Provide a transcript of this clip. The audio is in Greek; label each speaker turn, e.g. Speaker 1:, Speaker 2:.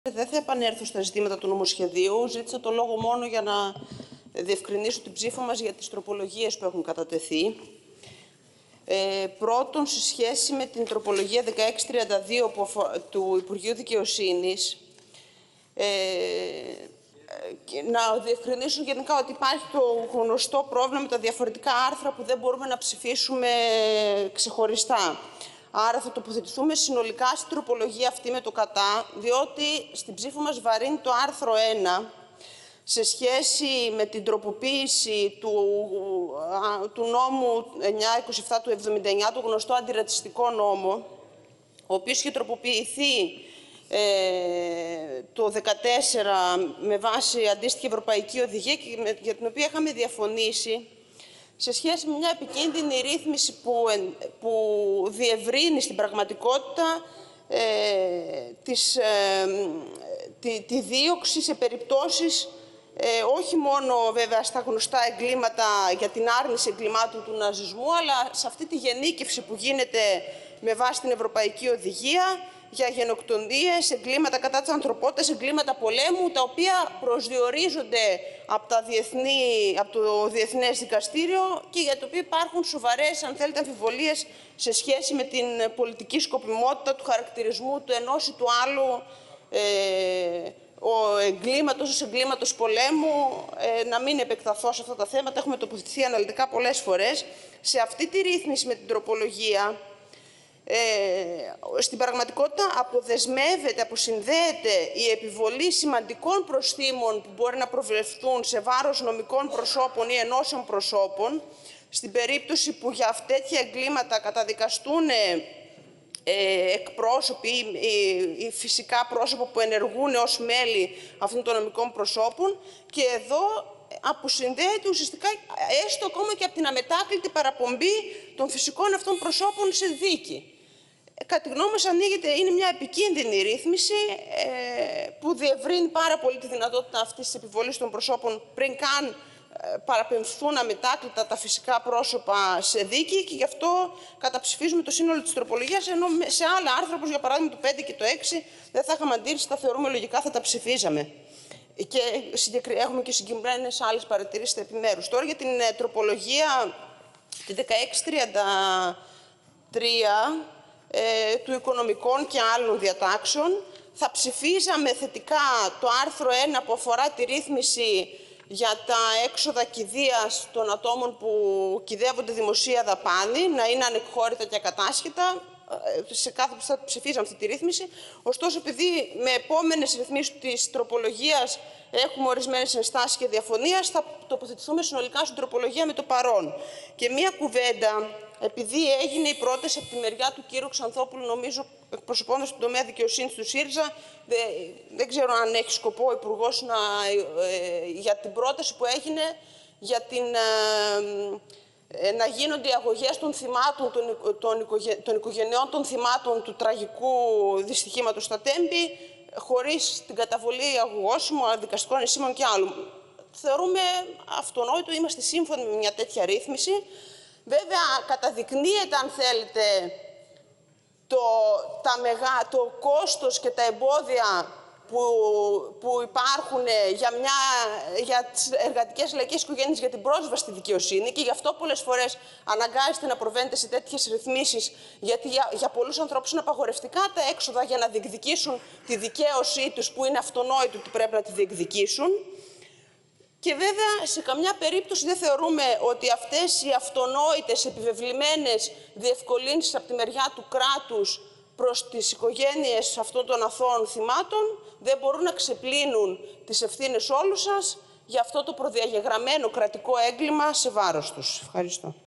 Speaker 1: Δεν θα επανέλθω στα ζητήματα του νομοσχεδίου. Ζήτησα το λόγο μόνο για να διευκρινίσω την ψήφο μας για τις τροπολογίες που έχουν κατατεθεί. Πρώτον, σε σχέση με την τροπολογία 1632 του Υπουργείου Δικαιοσύνης, να διευκρινίσω γενικά ότι υπάρχει το γνωστό πρόβλημα με τα διαφορετικά άρθρα που δεν μπορούμε να ψηφίσουμε ξεχωριστά. Άρα θα τοποθετηθούμε συνολικά στην τροπολογία αυτή με το κατά, διότι στην ψήφο μας βαρύνει το άρθρο 1 σε σχέση με την τροποποίηση του νόμου 927 του 79, το γνωστό αντιρατσιστικό νόμο, ο οποίος είχε τροποποιηθεί το 2014 με βάση αντίστοιχη ευρωπαϊκή οδηγία και για την οποία είχαμε διαφωνήσει σε σχέση με μια επικίνδυνη ρύθμιση που διευρύνει στην πραγματικότητα τη δίωξη σε περιπτώσεις όχι μόνο βέβαια στα γνωστά εγκλήματα για την άρνηση εγκλημάτων του ναζισμού, αλλά σε αυτή τη γενίκευση που γίνεται με βάση την Ευρωπαϊκή Οδηγία για γενοκτονίες, εγκλήματα κατά της ανθρωπότητας, εγκλήματα πολέμου, τα οποία προσδιορίζονται από το Διεθνές Δικαστήριο και για το οποίο υπάρχουν σοβαρές, αν θέλετε, αμφιβολίες σε σχέση με την πολιτική σκοπιμότητα του χαρακτηρισμού του ενός ή του άλλου ως εγκλήματος πολέμου. Να μην επεκταθώ σε αυτά τα θέματα, έχουμε τοποθετηθεί αναλυτικά πολλές φορές. Σε αυτή τη ρύθμιση με την τροπολογία, στην πραγματικότητα αποσυνδέεται η επιβολή σημαντικών προστίμων που μπορεί να προβλεφθούν σε βάρος νομικών προσώπων ή ενώσεων προσώπων, στην περίπτωση που για τέτοια εγκλήματα καταδικαστούν εκπρόσωποι ή φυσικά πρόσωπα που ενεργούν ως μέλη αυτών των νομικών προσώπων, και εδώ αποσυνδέεται ουσιαστικά έστω ακόμα και από την αμετάκλητη παραπομπή των φυσικών αυτών προσώπων σε δίκη. Κατά τη γνώμη μας είναι μια επικίνδυνη ρύθμιση που διευρύνει πάρα πολύ τη δυνατότητα αυτής της επιβολής των προσώπων πριν καν παραπεμφθούν αμετάκλητα τα φυσικά πρόσωπα σε δίκη, και γι' αυτό καταψηφίζουμε το σύνολο της τροπολογίας, ενώ σε άλλα άρθρα, όπως για παράδειγμα το 5 και το 6, δεν θα είχαμε αντίρρηση, τα θεωρούμε λογικά, θα τα ψηφίζαμε. Και έχουμε και συγκεκριμένες άλλες παρατηρήσεις στα επιμέρους. Τώρα για την τροπολογία τη 1633 του Οικονομικών και άλλων διατάξεων, θα ψηφίζαμε θετικά το άρθρο 1 που αφορά τη ρύθμιση για τα έξοδα κηδείας των ατόμων που κηδεύονται δημοσία δαπάνη, να είναι ανεκχώρητα και ακατάσχετα. Σε κάθε περίπτωση ψηφίζαμε αυτή τη ρύθμιση. Ωστόσο, επειδή με επόμενες ρυθμίσεις της τροπολογίας έχουμε ορισμένες ενστάσεις και διαφωνίες, θα τοποθετηθούμε συνολικά στην τροπολογία με το παρόν. Και μία κουβέντα, επειδή έγινε η πρόταση από τη μεριά του κύριου Ξανθόπουλου, νομίζω εκπροσωπώντας τον τομέα δικαιοσύνης του ΣΥΡΙΖΑ, δεν ξέρω αν έχει σκοπό ο Υπουργός για την πρόταση που έγινε για να γίνονται οι αγωγές των θυμάτων, των οικογενειών των θυμάτων του τραγικού δυστυχήματος στα Τέμπη, χωρίς την καταβολή αγωγώσιμων, δικαστικών εισήμων και άλλων. Θεωρούμε αυτονόητο, είμαστε σύμφωνοι με μια τέτοια ρύθμιση. Βέβαια, καταδεικνύεται, αν θέλετε, το κόστος και τα εμπόδια που υπάρχουν για τις εργατικές λαϊκές οικογένειες για την πρόσβαση στη δικαιοσύνη, και γι' αυτό πολλές φορές αναγκάζεται να προβαίνετε σε τέτοιες ρυθμίσεις, γιατί για πολλούς ανθρώπους είναι απαγορευτικά τα έξοδα για να διεκδικήσουν τη δικαίωσή τους, που είναι αυτονόητο ότι πρέπει να τη διεκδικήσουν. Και βέβαια, σε καμιά περίπτωση δεν θεωρούμε ότι αυτές οι αυτονόητες επιβεβλημένες διευκολύνσεις από τη μεριά του κράτους προς τις οικογένειες αυτών των αθώων θυμάτων δεν μπορούν να ξεπλύνουν τις ευθύνες όλους σας για αυτό το προδιαγεγραμμένο κρατικό έγκλημα σε βάρος τους. Ευχαριστώ.